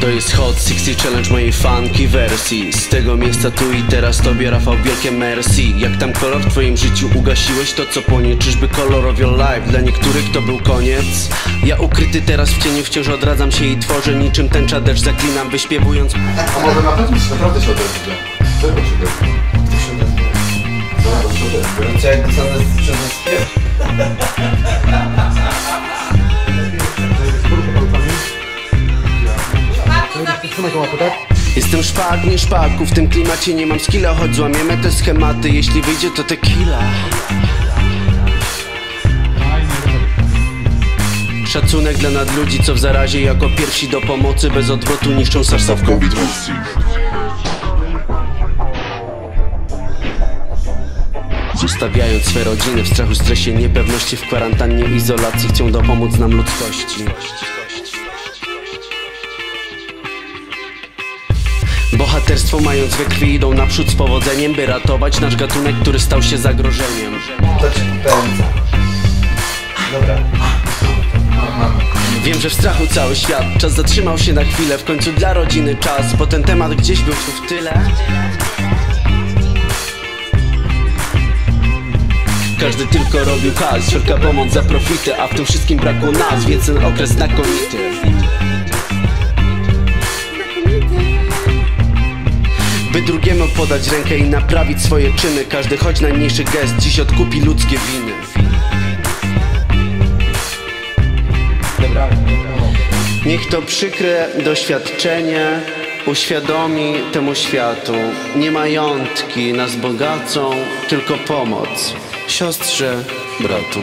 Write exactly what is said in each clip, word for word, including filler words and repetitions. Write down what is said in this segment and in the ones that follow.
To jest Hot sixty Challenge mojej funky wersji. Z tego miejsca tu i teraz tobie, Rafał, wielkie merci. Jak tam kolor w twoim życiu ugasiłeś, to co po nie? Czyżby kolor of your life dla niektórych to był koniec? Ja ukryty teraz w cieniu wciąż odradzam się i tworzę niczym tęcza deszcz, zaklinam wyśpiewując. A może na pewno naprawdę się odezwie? Czego się odezwie? Kto się odezwie? Co? Kto się odezwie? Co, jak to same przez nas śpiew? Jestem szpak, nie szpaku, w tym klimacie nie mam skilla. Choć złamiemy te schematy, jeśli wyjdzie to tequila. Szacunek dla nadludzi, co w zarazie jako pierwsi do pomocy bez odwrotu niszczą sarsa w COVID. Zostawiając swe rodziny w strachu, stresie, niepewności, w kwarantannie, izolacji, chcą dopomóc nam ludzkości. Bohaterstwo mając we krwi idą naprzód z powodzeniem, by ratować nasz gatunek, który stał się zagrożeniem. To ci pędza. Dobra. Wiem, że w strachu cały świat, czas zatrzymał się na chwilę. W końcu dla rodziny czas, bo ten temat gdzieś był tu w tyle. Każdy tylko robił hajs, wszelka pomoc za profity, a w tym wszystkim brakło nas, więc ten okres znakomity. By drugiemu podać rękę i naprawić swoje czyny. Każdy choć najmniejszy gest dziś odkupi ludzkie winy. Niech to przykre doświadczenie uświadomi temu światu: nie majątki nas bogacą, tylko pomoc siostrze, bratu.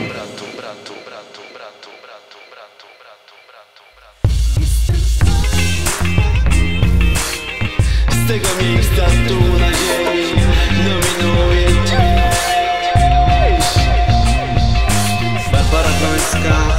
Z tego miejsca tu na ziemi dominuje dziś Barbara Grońska.